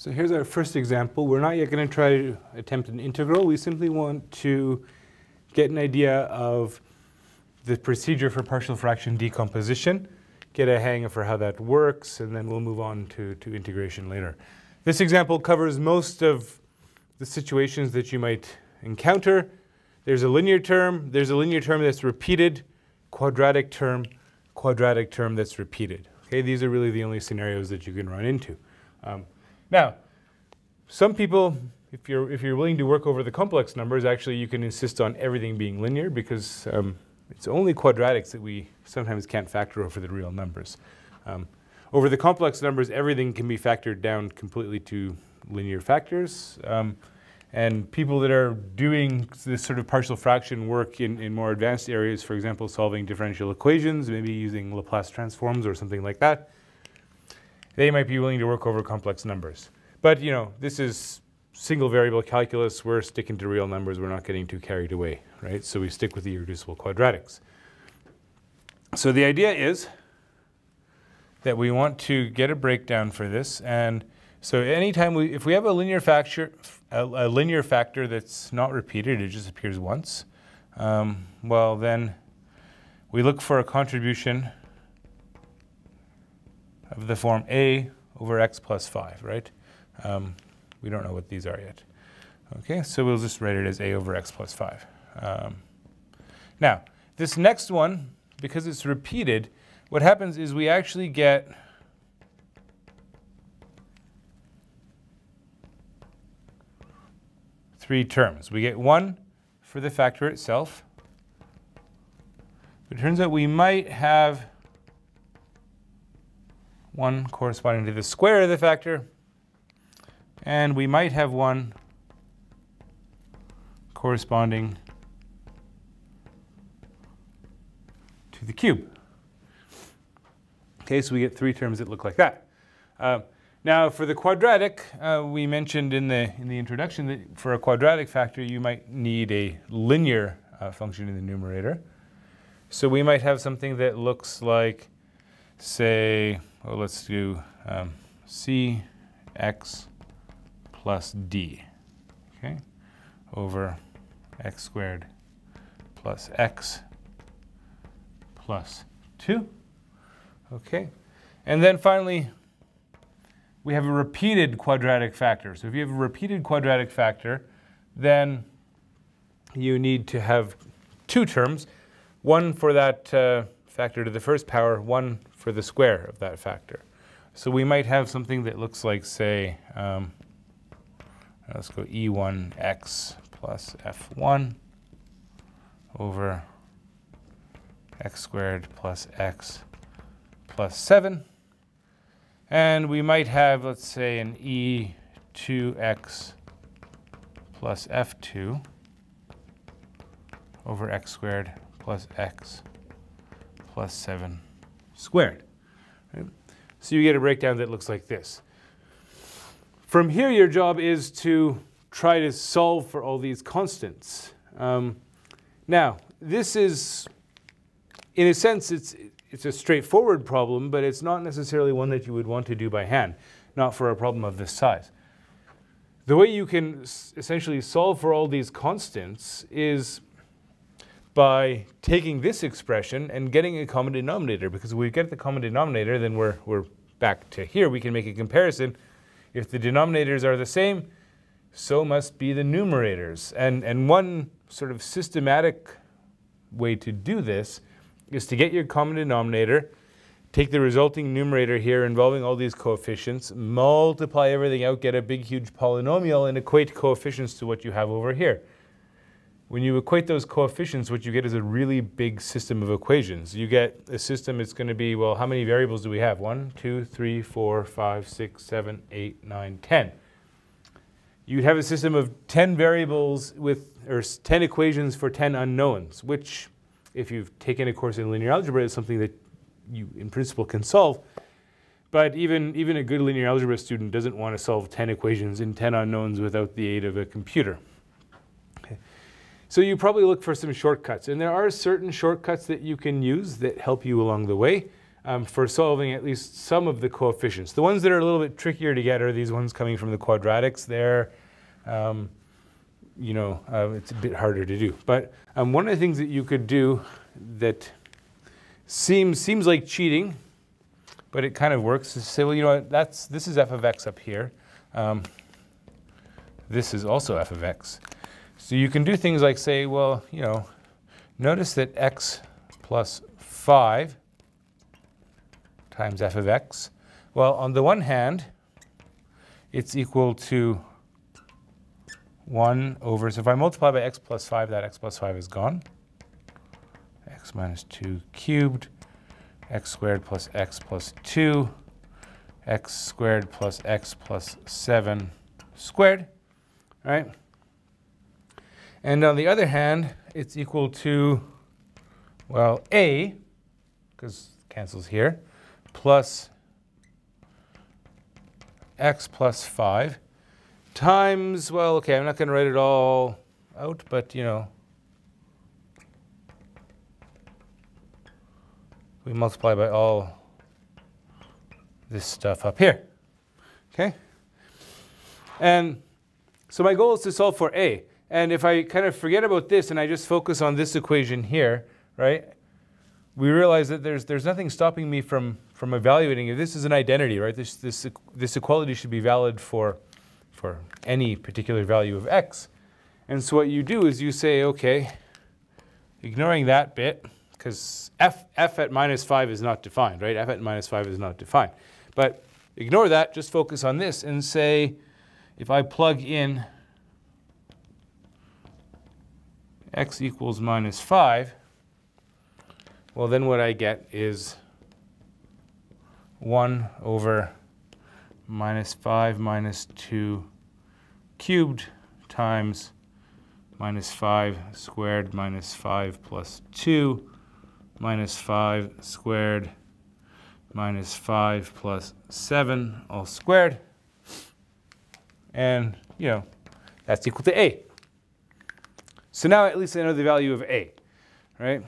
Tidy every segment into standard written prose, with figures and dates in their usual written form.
So here's our first example. We're not yet going to try to attempt an integral. We simply want to get an idea of the procedure for partial fraction decomposition, get a hang for how that works, and then we'll move on to integration later. This example covers most of the situations that you might encounter. There's a linear term that's repeated, quadratic term that's repeated. Okay, these are really the only scenarios that you can run into. Now, some people, if you're willing to work over the complex numbers, actually you can insist on everything being linear because it's only quadratics that we sometimes can't factor over the real numbers. Over the complex numbers, everything can be factored down completely to linear factors. And people that are doing this sort of partial fraction work in more advanced areas, for example, solving differential equations, maybe using Laplace transforms or something like that, they might be willing to work over complex numbers. But, you know, this is single variable calculus. We're sticking to real numbers. We're not getting too carried away, right? So we stick with the irreducible quadratics. So the idea is that we want to get a breakdown for this. And so anytime if we have a linear factor that's not repeated, it just appears once, well, then we look for a contribution of the form a over x plus 5, right? We don't know what these are yet. Okay, so we'll just write it as a over x plus 5. Now, this next one, because it's repeated, what happens is we actually get three terms. We get one for the factor itself. It turns out we might have one corresponding to the square of the factor, and we might have one corresponding to the cube. Okay, so we get three terms that look like that. Now, for the quadratic, we mentioned in the introduction that for a quadratic factor, you might need a linear function in the numerator. So we might have something that looks like, say, well, let's do cx plus d, okay, over x squared plus x plus 2, okay. And then finally, we have a repeated quadratic factor. So if you have a repeated quadratic factor, then you need to have two terms, one for that factor to the first power, one for the square of that factor. So we might have something that looks like, say, let's go e1x plus f1 over x squared plus x plus 7. And we might have, let's say, an e2x plus f2 over x squared plus x plus 7 squared. Right? So you get a breakdown that looks like this. From here, your job is to try to solve for all these constants. Now, this is, in a sense, it's a straightforward problem, but it's not necessarily one that you would want to do by hand, not for a problem of this size. The way you can essentially solve for all these constants is by taking this expression and getting a common denominator, because if we get the common denominator, then we're back to here. We can make a comparison. If the denominators are the same, so must be the numerators. And one sort of systematic way to do this is to get your common denominator, take the resulting numerator here involving all these coefficients, multiply everything out, get a big, huge polynomial, and equate coefficients to what you have over here. When you equate those coefficients, what you get is a really big system of equations. You get a system that's going to be, well, how many variables do we have? 1, 2, 3, 4, 5, 6, 7, 8, 9, 10. You'd have a system of 10 variables or 10 equations for 10 unknowns, which, if you've taken a course in linear algebra, is something that you, in principle, can solve. But even a good linear algebra student doesn't want to solve 10 equations in 10 unknowns without the aid of a computer. Okay. So you probably look for some shortcuts. And there are certain shortcuts that you can use that help you along the way. for solving at least some of the coefficients. The ones that are a little bit trickier to get are these ones coming from the quadratics. There, it's a bit harder to do. But one of the things that you could do that seems like cheating, but it kind of works, is say, well, you know what, this is f of x up here. This is also f of x. So you can do things like say, well, notice that x plus 5 times f of x. Well, on the one hand, it's equal to 1 over, so if I multiply by x plus 5, that x plus 5 is gone. X minus 2 cubed, x squared plus x plus 2, x squared plus x plus 7 squared, right? And on the other hand, it's equal to, well, a, because it cancels here, plus x plus 5 times, well, okay, I'm not going to write it all out, but, we multiply by all this stuff up here, okay? And so my goal is to solve for a. And if I kind of forget about this and I just focus on this equation here, right, we realize that there's nothing stopping me from evaluating it. This is an identity, right? This equality should be valid for any particular value of x. And so what you do is you say, okay, ignoring that bit, because f at minus 5 is not defined, right? F at minus 5 is not defined. But ignore that, just focus on this and say, if I plug in x equals minus 5, well, then what I get is 1 over minus 5 minus 2 cubed times minus 5 squared minus 5 plus 2 minus 5 squared minus 5 plus 7 all squared. And, that's equal to a. So now at least I know the value of a, right?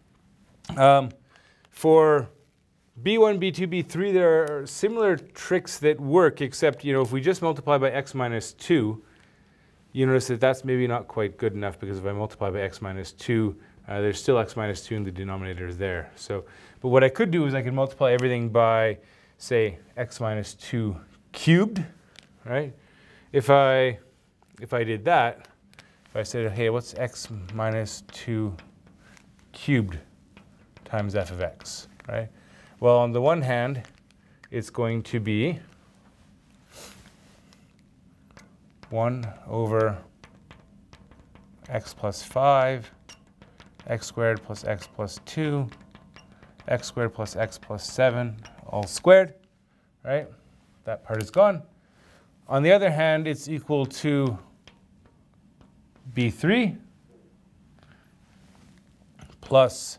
For b1, b2, b3, there are similar tricks that work, except, if we just multiply by x minus 2, you notice that that's maybe not quite good enough, because if I multiply by x minus 2, there's still x minus 2 in the denominator there. So, but what I could do is I could multiply everything by, say, x minus 2 cubed, right? If I did that, if I said, hey, what's x minus 2 cubed times f of x, right? Well, on the one hand, it's going to be 1 over x plus 5, x squared plus x plus 2, x squared plus x plus 7, all squared, right? That part is gone. On the other hand, it's equal to b3 plus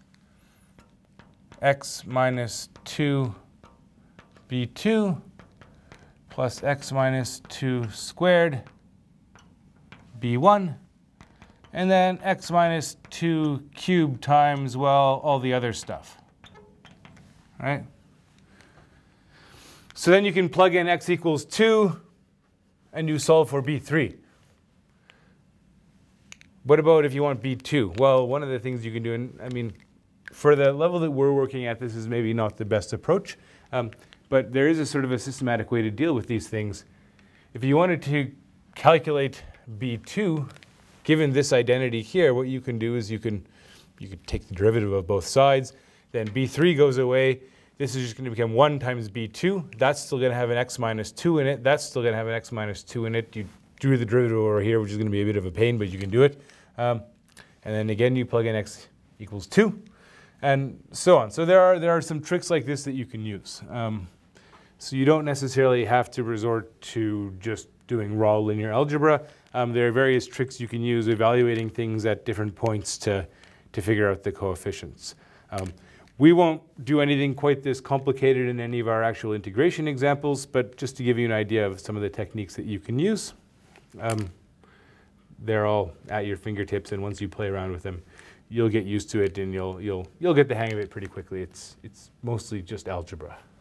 x minus 2 b2 plus x minus 2 squared b1, and then x minus 2 cubed times, well, all the other stuff, right? So then you can plug in x equals 2 and you solve for b3. What about if you want b2? Well, one of the things you can do, and I mean, for the level that we're working at, this is maybe not the best approach, but there is a sort of a systematic way to deal with these things. If you wanted to calculate b2, given this identity here, what you can do is you could take the derivative of both sides, then b3 goes away. This is just going to become 1 times b2. That's still going to have an x minus 2 in it. That's still going to have an x minus 2 in it. You do the derivative over here, which is going to be a bit of a pain, but you can do it. And then again, you plug in x equals 2. And so on. So there are some tricks like this that you can use. So you don't necessarily have to resort to just doing raw linear algebra. There are various tricks you can use evaluating things at different points to figure out the coefficients. We won't do anything quite this complicated in any of our actual integration examples, but just to give you an idea of some of the techniques that you can use, they're all at your fingertips, and once you play around with them, you'll get used to it and you'll get the hang of it pretty quickly. It's mostly just algebra.